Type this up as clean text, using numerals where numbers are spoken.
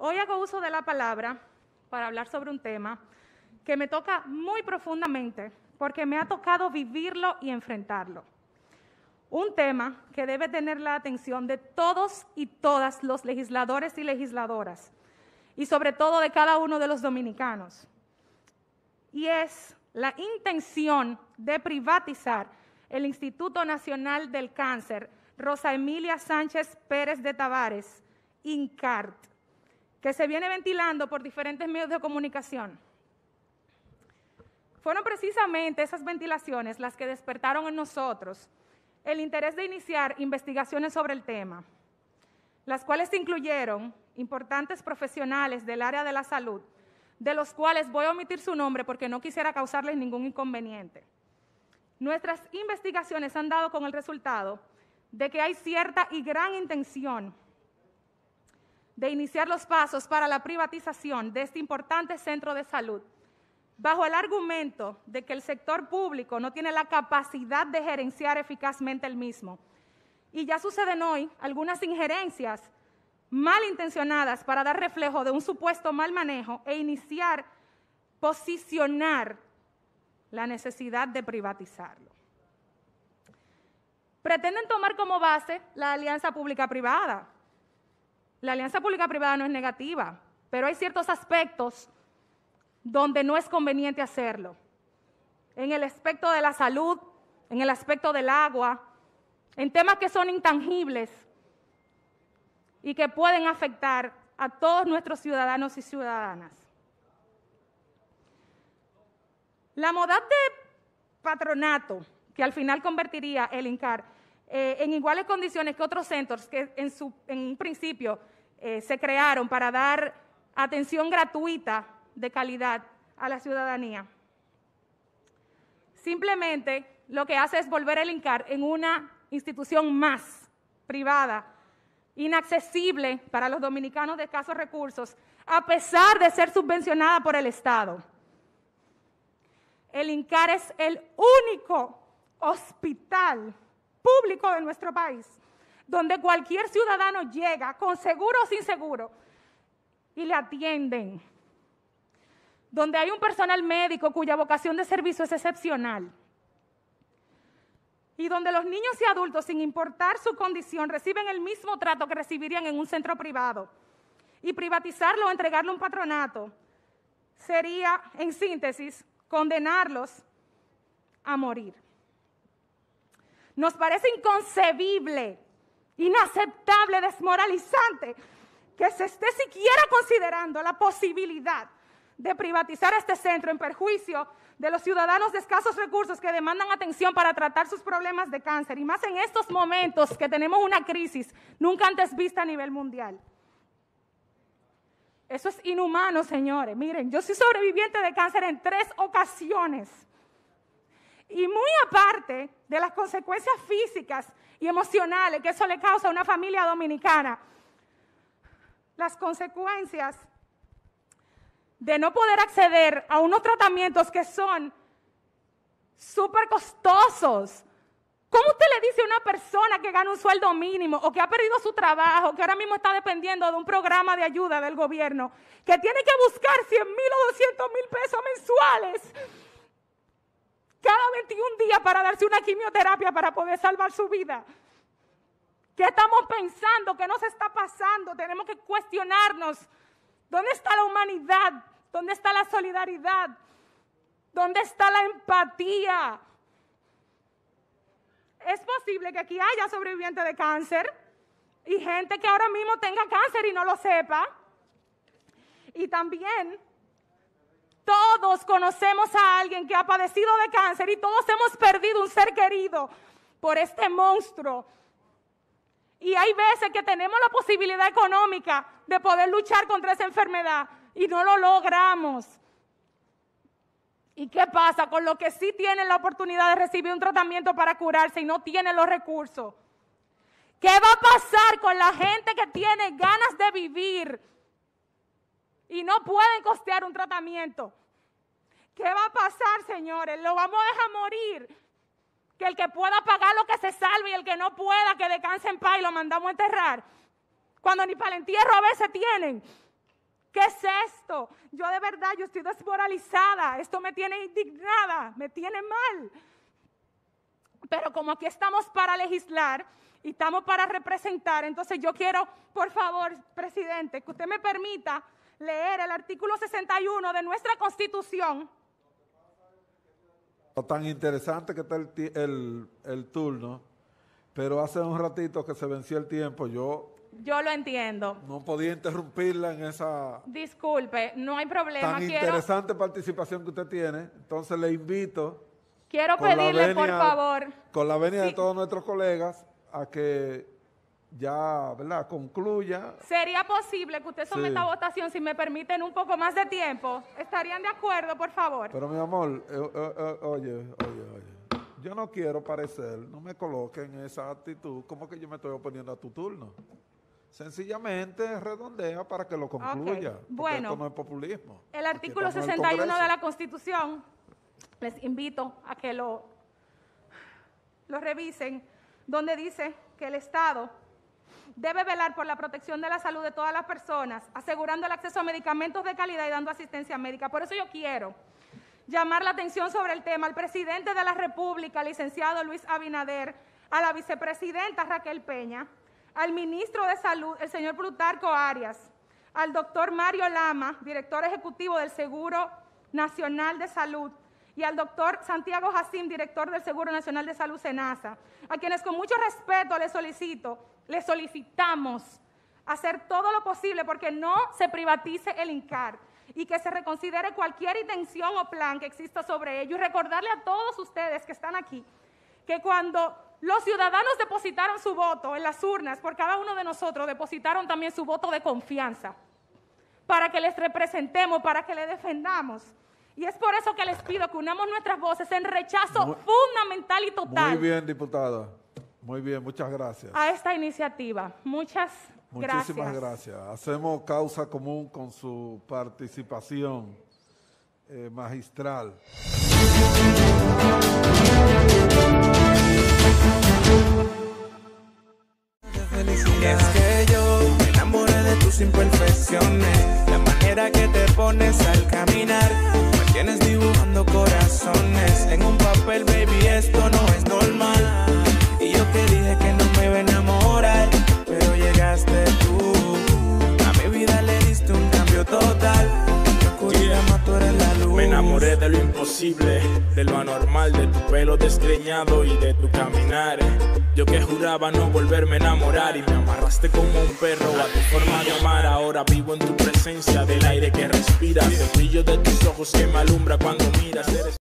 Hoy hago uso de la palabra para hablar sobre un tema que me toca muy profundamente porque me ha tocado vivirlo y enfrentarlo. Un tema que debe tener la atención de todos y todas los legisladores y legisladoras y sobre todo de cada uno de los dominicanos. Y es la intención de privatizar el Instituto Nacional del Cáncer Rosa Emilia Sánchez Pérez de Tavares, INCART, que se viene ventilando por diferentes medios de comunicación. Fueron precisamente esas ventilaciones las que despertaron en nosotros el interés de iniciar investigaciones sobre el tema, las cuales incluyeron importantes profesionales del área de la salud, de los cuales voy a omitir su nombre porque no quisiera causarles ningún inconveniente. Nuestras investigaciones han dado con el resultado de que hay cierta y gran intención de iniciar los pasos para la privatización de este importante centro de salud, bajo el argumento de que el sector público no tiene la capacidad de gerenciar eficazmente el mismo. Y ya suceden hoy algunas injerencias malintencionadas para dar reflejo de un supuesto mal manejo e posicionar la necesidad de privatizarlo. Pretenden tomar como base la alianza pública-privada. La alianza pública-privada no es negativa, pero hay ciertos aspectos donde no es conveniente hacerlo. En el aspecto de la salud, en el aspecto del agua, en temas que son intangibles y que pueden afectar a todos nuestros ciudadanos y ciudadanas. La modalidad de patronato, que al final convertiría el INCAR en iguales condiciones que otros centros que en un principio se crearon para dar atención gratuita de calidad a la ciudadanía. Simplemente lo que hace es volver el INCAR en una institución más privada, inaccesible para los dominicanos de escasos recursos, a pesar de ser subvencionada por el Estado. El INCAR es el único hospital público de nuestro país donde cualquier ciudadano llega con seguro o sin seguro y le atienden, donde hay un personal médico cuya vocación de servicio es excepcional y donde los niños y adultos, sin importar su condición, reciben el mismo trato que recibirían en un centro privado. Y privatizarlo o entregarlo a un patronato sería, en síntesis, condenarlos a morir. Nos parece inconcebible, inaceptable, desmoralizante que se esté siquiera considerando la posibilidad de privatizar este centro en perjuicio de los ciudadanos de escasos recursos que demandan atención para tratar sus problemas de cáncer, y más en estos momentos que tenemos una crisis nunca antes vista a nivel mundial. Eso es inhumano, señores. Miren, yo soy sobreviviente de cáncer en 3 ocasiones. Y muy aparte de las consecuencias físicas y emocionales que eso le causa a una familia dominicana, las consecuencias de no poder acceder a unos tratamientos que son súper costosos. ¿Cómo usted le dice a una persona que gana un sueldo mínimo o que ha perdido su trabajo, que ahora mismo está dependiendo de un programa de ayuda del gobierno, que tiene que buscar 100,000 o 200,000 pesos mensuales cada 21 días para darse una quimioterapia para poder salvar su vida? ¿Qué estamos pensando? ¿Qué nos está pasando? Tenemos que cuestionarnos. ¿Dónde está la humanidad? ¿Dónde está la solidaridad? ¿Dónde está la empatía? Es posible que aquí haya sobrevivientes de cáncer y gente que ahora mismo tenga cáncer y no lo sepa. Y también todos conocemos a alguien que ha padecido de cáncer y todos hemos perdido un ser querido por este monstruo. Y hay veces que tenemos la posibilidad económica de poder luchar contra esa enfermedad y no lo logramos. ¿Y qué pasa con los que sí tienen la oportunidad de recibir un tratamiento para curarse y no tienen los recursos? ¿Qué va a pasar con la gente que tiene ganas de vivir y no pueden costear un tratamiento? ¿Qué va a pasar, señores? ¿Lo vamos a dejar morir? Que el que pueda pagar lo que se salve y el que no pueda, que descanse en paz y lo mandamos a enterrar. Cuando ni para el entierro a veces tienen. ¿Qué es esto? Yo de verdad, yo estoy desmoralizada. Esto me tiene indignada, me tiene mal. Pero como aquí estamos para legislar y estamos para representar, entonces yo quiero, por favor, presidente, que usted me permita leer el artículo 61 de nuestra Constitución. Tan interesante que está el turno, pero hace un ratito que se venció el tiempo, yo lo entiendo. No podía interrumpirla en esa... Disculpe, no hay problema. Tan interesante participación que usted tiene. Entonces le invito... Quiero pedirle, por favor... Con la venia de todos nuestros colegas, a que ya, ¿verdad?, concluya. ¿Sería posible que usted someta a votación, si me permiten un poco más de tiempo? ¿Estarían de acuerdo, por favor? Pero mi amor, oye. Yo no quiero parecer, no me coloque en esa actitud como que yo me estoy oponiendo a tu turno. Sencillamente redondea para que lo concluya. Okay. Bueno, esto no es populismo. El artículo 61 de la Constitución, les invito a que lo revisen, donde dice que el Estado debe velar por la protección de la salud de todas las personas, asegurando el acceso a medicamentos de calidad y dando asistencia médica. Por eso yo quiero llamar la atención sobre el tema al presidente de la República, licenciado Luis Abinader, a la vicepresidenta Raquel Peña, al ministro de Salud, el señor Plutarco Arias, al doctor Mario Lama, director ejecutivo del Seguro Nacional de Salud, y al doctor Santiago Jacín, director del Seguro Nacional de Salud, SENASA, a quienes con mucho respeto les solicitamos hacer todo lo posible porque no se privatice el INCAR y que se reconsidere cualquier intención o plan que exista sobre ello, y recordarle a todos ustedes que están aquí que cuando los ciudadanos depositaron su voto en las urnas, por cada uno de nosotros depositaron también su voto de confianza para que les representemos, para que les defendamos. Y es por eso que les pido que unamos nuestras voces en rechazo fundamental y total. Muy bien, diputada. Muy bien, muchas gracias. A esta iniciativa. Muchísimas gracias. Hacemos causa común con su participación magistral. Y es que yo me enamoré de tus imperfecciones, la manera que te pones al caminar, me tienes dibujando corazones en un papel, baby, esto no es normal. Y yo te dije que no me iba a enamorar, pero llegaste tú, a mi vida le diste un cambio total. Tú eres la luz. Me enamoré de lo imposible, de lo anormal, de tu pelo desgreñado y de tu caminar. Yo que juraba no volverme a enamorar y me amarraste como un perro a tu forma de amar. Ahora vivo en tu presencia, del aire que respiras, el brillo de tus ojos que me alumbra cuando miras.